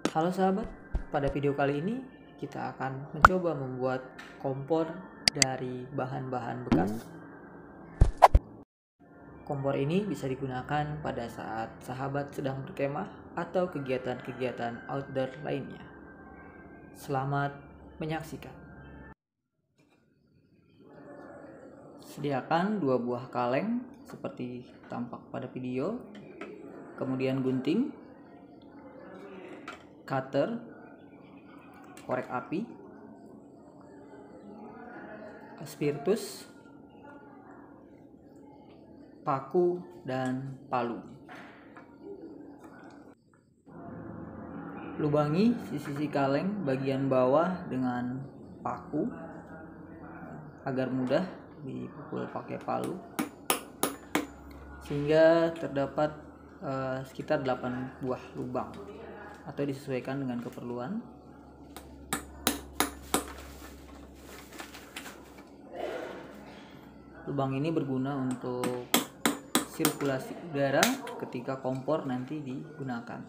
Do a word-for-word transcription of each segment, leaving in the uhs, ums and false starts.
Halo sahabat, pada video kali ini kita akan mencoba membuat kompor dari bahan-bahan bekas. Kompor ini bisa digunakan pada saat sahabat sedang berkemah atau kegiatan-kegiatan outdoor lainnya. Selamat menyaksikan. Sediakan dua buah kaleng seperti tampak pada video, kemudian gunting, cutter, korek api, spiritus, paku, dan palu. Lubangi sisi-sisi kaleng bagian bawah dengan paku agar mudah dipukul pakai palu, sehingga terdapat uh, sekitar delapan buah lubang atau disesuaikan dengan keperluan. Lubang ini berguna untuk sirkulasi udara ketika kompor nanti digunakan.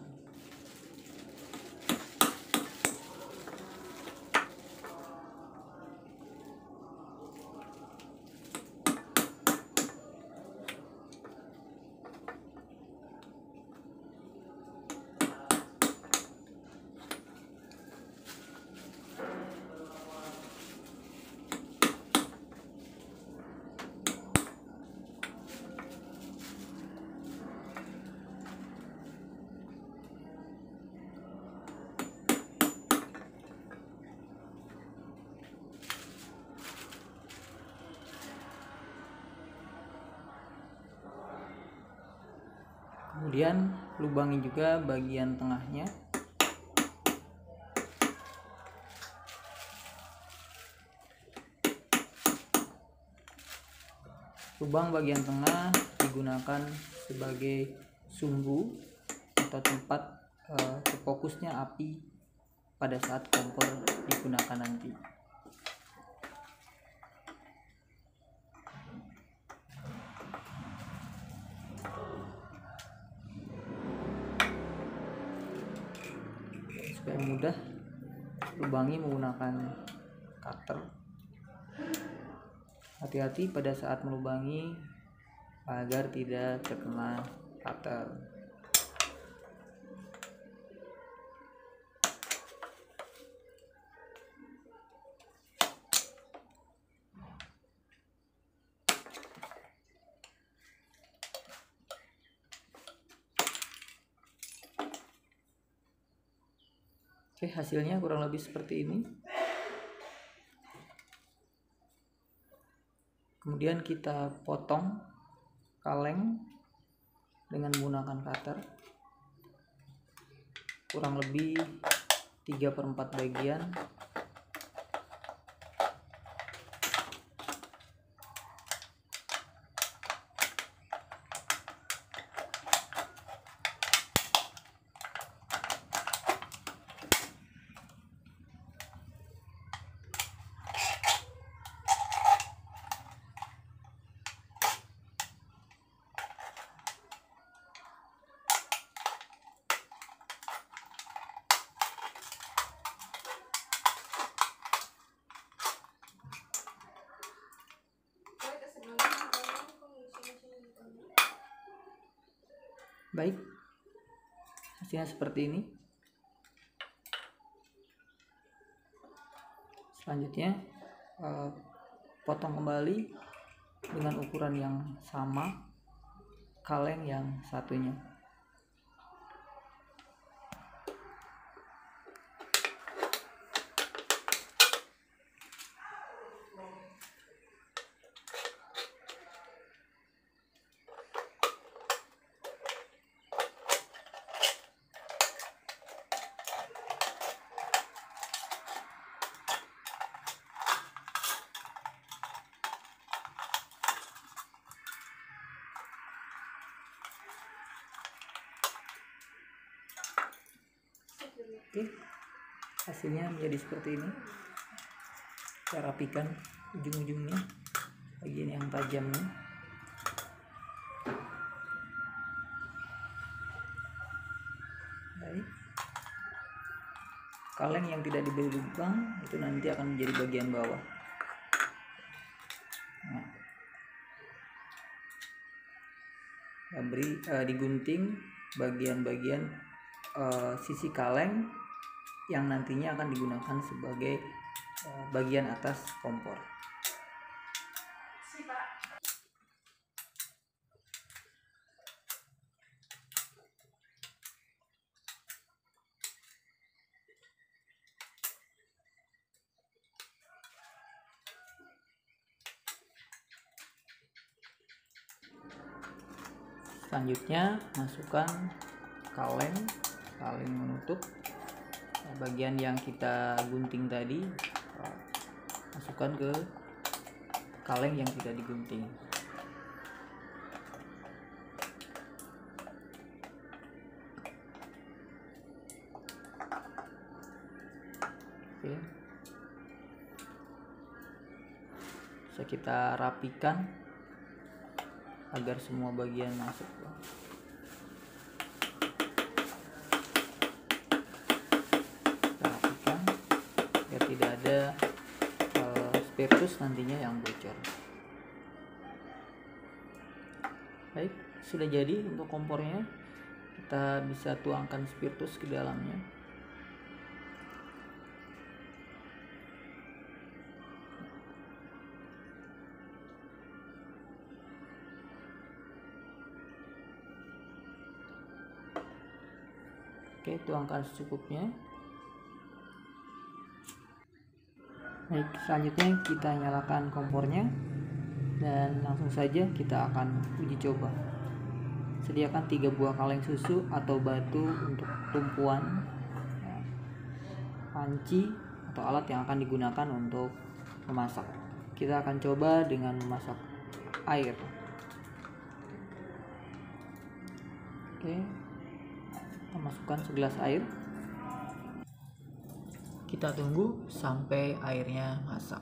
Kemudian lubangi juga bagian tengahnya. Lubang bagian tengah digunakan sebagai sumbu atau tempat eh, terfokusnya api pada saat kompor digunakan nanti. Supaya mudah, lubangi menggunakan cutter. Hati-hati pada saat melubangi agar tidak terkena cutter. Oke, hasilnya kurang lebih seperti ini. Kemudian kita potong kaleng dengan menggunakan cutter, kurang lebih tiga per empat bagian. Baik, hasilnya seperti ini. Selanjutnya eh, potong kembali dengan ukuran yang sama kaleng yang satunya. Oke, hasilnya menjadi seperti ini. Kita rapikan ujung-ujungnya, bagian yang tajamnya. Baik, kaleng yang tidak diberi lubang itu nanti akan menjadi bagian bawah. Nah, beri uh, digunting bagian-bagian uh, sisi kaleng yang nantinya akan digunakan sebagai uh, bagian atas kompor. Selanjutnya masukkan kaleng kaleng menutup bagian yang kita gunting tadi, masukkan ke kaleng yang tidak digunting. Oke, bisa kita rapikan agar semua bagian masuk. Kita rapikan biar tidak ada uh, spiritus nantinya yang bocor. Baik, sudah jadi untuk kompornya. Kita bisa tuangkan spiritus ke dalamnya. Oke, tuangkan secukupnya. Baik, selanjutnya kita nyalakan kompornya dan langsung saja kita akan uji coba. Sediakan tiga buah kaleng susu atau batu untuk tumpuan, panci atau alat yang akan digunakan untuk memasak. Kita akan coba dengan memasak air. Oke, kita masukkan segelas air. Kita tunggu sampai airnya masak.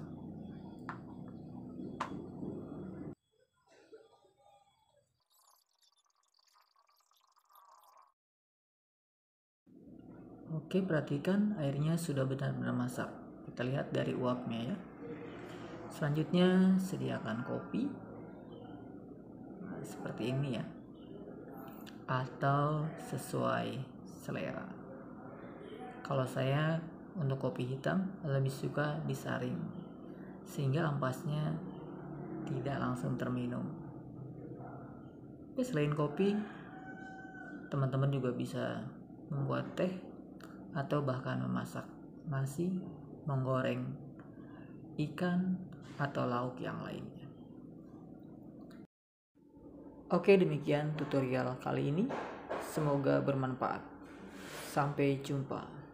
Oke, perhatikan airnya sudah benar-benar masak. Kita lihat dari uapnya ya. Selanjutnya sediakan kopi. Nah, seperti ini ya. Atau sesuai selera. Kalau saya untuk kopi hitam lebih suka disaring sehingga ampasnya tidak langsung terminum. Tapi selain kopi, teman-teman juga bisa membuat teh atau bahkan memasak nasi, menggoreng ikan atau lauk yang lainnya. Oke, demikian tutorial kali ini. Semoga bermanfaat. Sampai jumpa.